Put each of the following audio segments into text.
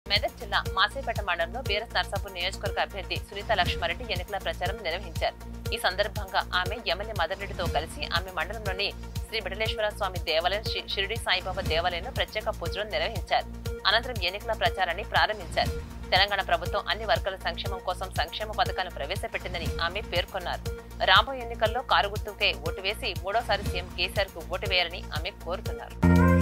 మెదక్ జిల్లా మాసేపేట మండలంలో బీరస్ నర్సాపూర్ నియోజకవర్గ అభ్యర్థి సునీత లక్ష్మారెడ్డి ఎన్నికల ప్రచారం నిర్వహించారు. ఈ సందర్భంగా ఆమె ఎమ్మెల్యే మదర్రెడ్డితో కలిసి ఆమె మండలంలోని శ్రీ బిడలేశ్వర స్వామి దేవాలయం, షిరిడి సాయిబాబా దేవాలయంలో ప్రత్యేక పూజలు నిర్వహించారు. అనంతరం ఎన్నికల ప్రచారాన్ని ప్రారంభించారు. తెలంగాణ ప్రభుత్వం అన్ని వర్గాల సంక్షేమం కోసం సంక్షేమ పథకాలను ప్రవేశపెట్టిందని ఆమె పేర్కొన్నారు. రాబోయే ఎన్నికల్లో కారు గుర్తుకే ఓటు వేసి మూడోసారి సీఎం కేసీఆర్ కు ఓటు వేయాలని ఆమె కోరుతున్నారు.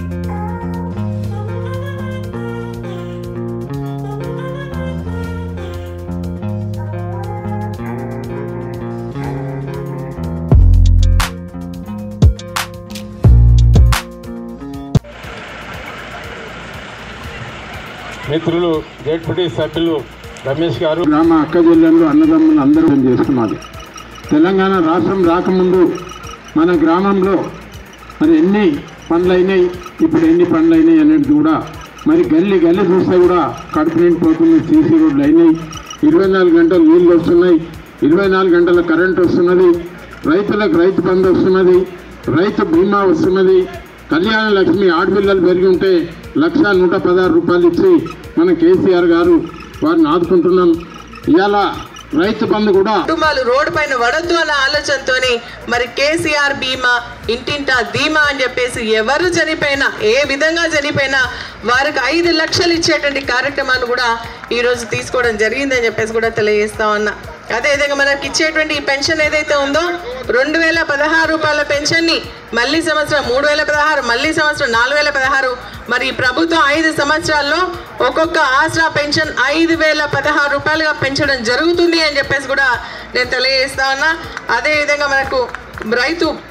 మిత్రులు జెడ్పీటీ సభ్యులు రమేష్ గారు, గ్రామ అక్క జిల్లాలో అన్నదమ్ములు అందరూ చేస్తున్నారు. తెలంగాణ రాష్ట్రం రాకముందు మన గ్రామంలో మరి ఎన్ని పనులు అయినాయి, ఇప్పుడు ఎన్ని పనులు అయినాయి అనేది కూడా మరి గల్లీ గల్లీ చూస్తే కూడా కడుపు నిండిపోతుంది. సీసీ రోడ్లు అయినాయి, 24 గంటలు నీళ్ళు వస్తున్నాయి, 24 గంటల కరెంట్ వస్తున్నది, రైతులకు రైతు బంధు వస్తున్నది, రైతు బీమా వస్తున్నది, కళ్యాణ లక్ష్మి ఆడపిల్లలు పెరిగి ఉంటే 1,116 రూపాయలు ఇచ్చి మన కేసీఆర్ గారు వారిని ఆదుకుంటున్నాం. ఇవాళ రైతు బంధు కూడా కుటుంబాలు రోడ్డు పైన పడద్దు అన్న ఆలోచనతోని మరి కేసీఆర్ బీమా, ఇంటింటా ధీమా అని చెప్పేసి ఎవరు చనిపోయినా, ఏ విధంగా చనిపోయినా వారికి 5 లక్షలు ఇచ్చేటువంటి కార్యక్రమాన్ని కూడా ఈరోజు తీసుకోవడం జరిగిందని చెప్పేసి కూడా తెలియజేస్తా ఉన్నా. అదేవిధంగా మనకి ఇచ్చేటువంటి ఈ పెన్షన్ ఏదైతే ఉందో 2016 రూపాయల పెన్షన్ని మళ్ళీ సంవత్సరం 3016, మళ్ళీ సంవత్సరం 4016, మరి ప్రభుత్వం 5 సంవత్సరాల్లో ఒక్కొక్క ఆసరా పెన్షన్ 5016 రూపాయలుగా పెంచడం జరుగుతుంది అని చెప్పేసి కూడా నేను తెలియజేస్తా ఉన్నా. అదేవిధంగా మనకు రైతు